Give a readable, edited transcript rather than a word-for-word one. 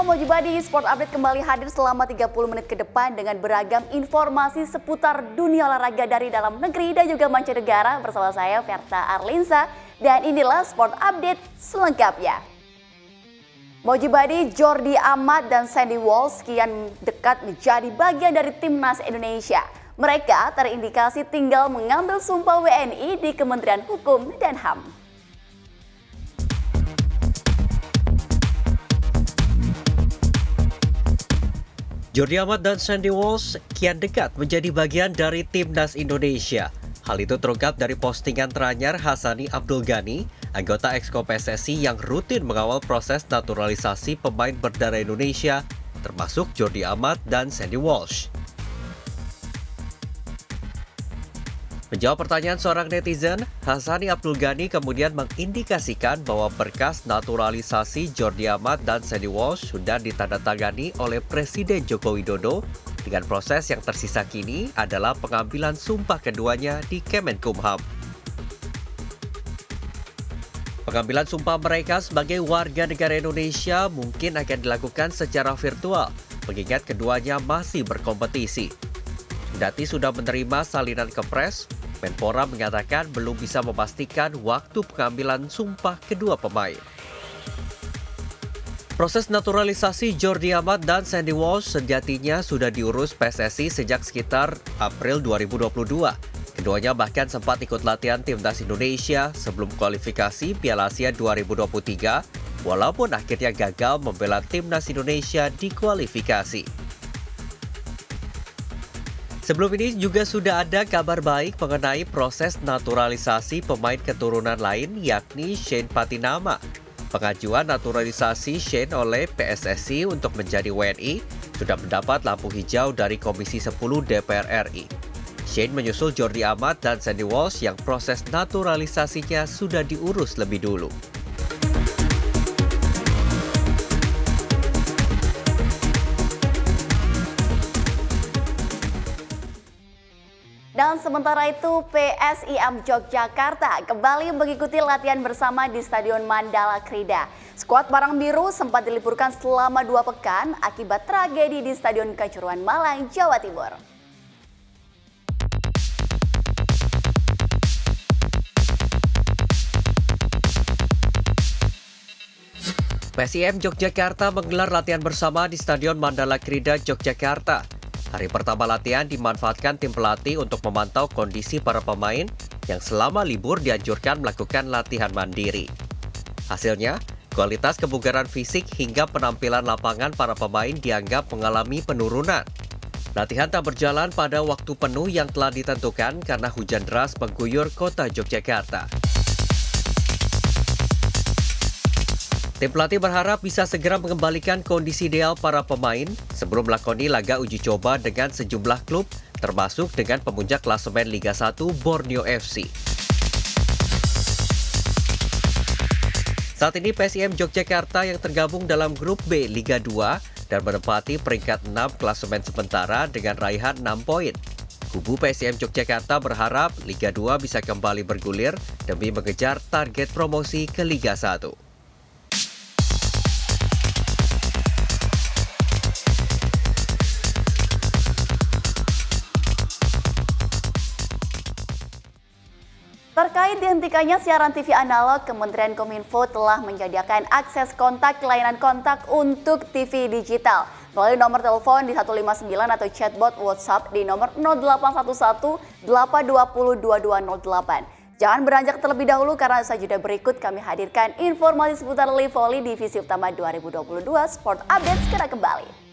Mojibadi, Sport Update kembali hadir selama 30 menit ke depan dengan beragam informasi seputar dunia olahraga dari dalam negeri dan juga mancanegara bersama saya Verta Arlinsa dan inilah Sport Update selengkapnya. Mojibadi, Jordi Amat dan Sandy Walsh kian dekat menjadi bagian dari timnas Indonesia. Mereka terindikasi tinggal mengambil sumpah WNI di Kementerian Hukum dan HAM. Jordi Amat dan Sandy Walsh kian dekat menjadi bagian dari timnas Indonesia. Hal itu terungkap dari postingan teranyar Hassani Abdul Ghani, anggota Exco PSSI yang rutin mengawal proses naturalisasi pemain berdarah Indonesia, termasuk Jordi Amat dan Sandy Walsh. Menjawab pertanyaan seorang netizen, Hassani Abdul Ghani kemudian mengindikasikan bahwa berkas naturalisasi Jordi Amat dan Sandy Walsh sudah ditandatangani oleh Presiden Joko Widodo dengan proses yang tersisa kini adalah pengambilan sumpah keduanya di Kemenkumham. Pengambilan sumpah mereka sebagai warga negara Indonesia mungkin akan dilakukan secara virtual, mengingat keduanya masih berkompetisi. Kendati sudah menerima salinan kepres, Menpora mengatakan belum bisa memastikan waktu pengambilan sumpah kedua pemain. Proses naturalisasi Jordi Amat dan Sandy Walsh sejatinya sudah diurus PSSI sejak sekitar April 2022. Keduanya bahkan sempat ikut latihan timnas Indonesia sebelum kualifikasi Piala Asia 2023, walaupun akhirnya gagal membela timnas Indonesia di kualifikasi. Sebelum ini juga sudah ada kabar baik mengenai proses naturalisasi pemain keturunan lain yakni Shane Patinama. Pengajuan naturalisasi Shane oleh PSSI untuk menjadi WNI sudah mendapat lampu hijau dari Komisi 10 DPR RI. Shane menyusul Jordi Amat dan Sandy Walsh yang proses naturalisasinya sudah diurus lebih dulu. Dan sementara itu PSIM Yogyakarta kembali mengikuti latihan bersama di Stadion Mandala Krida. Skuad Barang Biru sempat diliburkan selama 2 pekan akibat tragedi di Stadion Kanjuruhan Malang, Jawa Timur. PSIM Yogyakarta menggelar latihan bersama di Stadion Mandala Krida, Yogyakarta. Hari pertama latihan dimanfaatkan tim pelatih untuk memantau kondisi para pemain yang selama libur dianjurkan melakukan latihan mandiri. Hasilnya, kualitas kebugaran fisik hingga penampilan lapangan para pemain dianggap mengalami penurunan. Latihan tak berjalan pada waktu penuh yang telah ditentukan karena hujan deras mengguyur kota Yogyakarta. Tim pelatih berharap bisa segera mengembalikan kondisi ideal para pemain sebelum melakoni laga uji coba dengan sejumlah klub, termasuk dengan pemuncak klasemen Liga 1 Borneo FC. Saat ini PSIM Yogyakarta yang tergabung dalam grup B Liga 2 dan menempati peringkat 6 klasemen sementara dengan raihan 6 poin. Kubu PSIM Yogyakarta berharap Liga 2 bisa kembali bergulir demi mengejar target promosi ke Liga 1. Terkait dihentikannya siaran TV analog, Kementerian Kominfo telah menyediakan akses kontak layanan kontak untuk TV digital melalui nomor telepon di 159 atau chatbot WhatsApp di nomor 0811 820 2208. Jangan beranjak terlebih dahulu karena usai jeda berikut kami hadirkan informasi seputar Live Volley Divisi Utama 2022 Sport Update segera kembali.